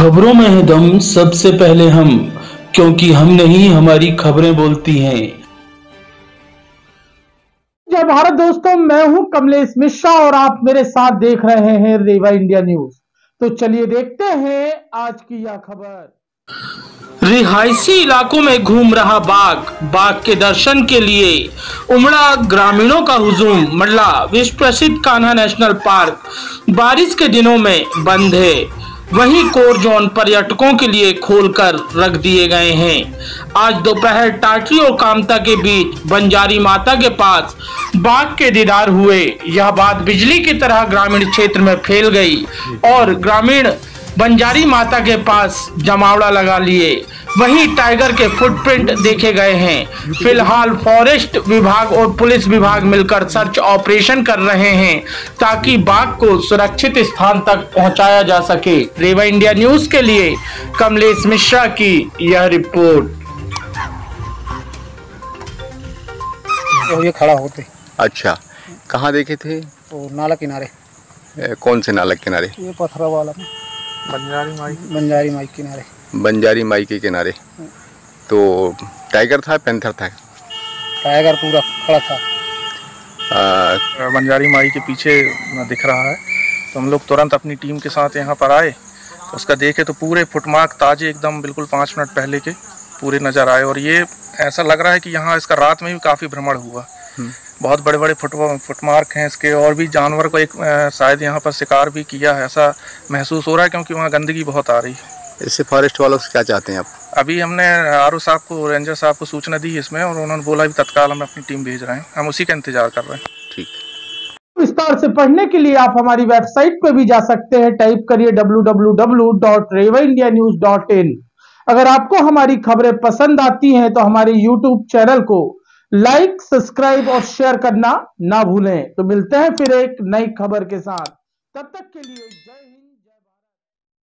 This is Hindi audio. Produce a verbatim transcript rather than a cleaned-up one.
खबरों में है दम सबसे पहले हम, क्योंकि हम नहीं हमारी खबरें बोलती हैं। जय भारत दोस्तों, मैं हूं कमलेश मिश्रा और आप मेरे साथ देख रहे हैं रेवा इंडिया न्यूज। तो चलिए देखते हैं आज की यह खबर। रिहायशी इलाकों में घूम रहा बाघ, बाघ के दर्शन के लिए उमड़ा ग्रामीणों का हुजूम। मंडला विश्व प्रसिद्ध कान्हा नेशनल पार्क बारिश के दिनों में बंद है, वहीं कोर जोन पर्यटकों के लिए खोलकर रख दिए गए हैं। आज दोपहर टाटरी और कामता के बीच बंजारी माता के पास बाघ के दीदार हुए। यह बात बिजली की तरह ग्रामीण क्षेत्र में फैल गई और ग्रामीण बंजारी माता के पास जमावड़ा लगा लिए। वहीं टाइगर के फुटप्रिंट देखे गए हैं। फिलहाल फॉरेस्ट विभाग और पुलिस विभाग मिलकर सर्च ऑपरेशन कर रहे हैं ताकि बाघ को सुरक्षित स्थान तक पहुंचाया जा सके। रेवा इंडिया न्यूज के लिए कमलेश मिश्रा की यह रिपोर्ट। तो ये खड़ा होते। अच्छा, कहाँ देखे थे? तो नाला किनारे। ए, कौन से नाला किनारे? ये पथरा वाला में बंजारी माई बंजारी माई किनारे। बंजारी माई के किनारे। तो टाइगर था, पैंथर था? टाइगर पूरा खड़ा था। आ, बंजारी माई के पीछे दिख रहा है, तो हम लोग तुरंत अपनी टीम के साथ यहाँ पर आए। तो उसका देखे तो पूरे फुटमार्क ताजे एकदम बिल्कुल पाँच मिनट पहले के पूरे नज़र आए। और ये ऐसा लग रहा है कि यहाँ इसका रात में भी काफ़ी भ्रमण हुआ। बहुत बड़े बड़े फुट फुटमार्क हैं इसके, और भी जानवर को एक शायद यहाँ पर शिकार भी किया है ऐसा महसूस हो रहा है, क्योंकि वहाँ गंदगी बहुत आ रही है। इससे फॉरेस्ट वालों से क्या चाहते हैं आप? अभी हमने आर ओ साहब को, रेंजर साहब को सूचना दी इसमें, और उन्होंने बोला भी तत्काल हम अपनी टीम भेज रहे हैं। हम उसी का इंतजार कर रहे हैं। ठीक। विस्तार से पढ़ने के लिए आप हमारी वेबसाइट पर भी जा सकते हैं। टाइप करिए W W W dot Rewa India news dot in. अगर आपको हमारी खबरें पसंद आती हैं तो हमारे यूट्यूब चैनल को लाइक, सब्सक्राइब और शेयर करना ना भूलें। तो मिलते हैं फिर एक नई खबर के साथ, तब तक के लिए।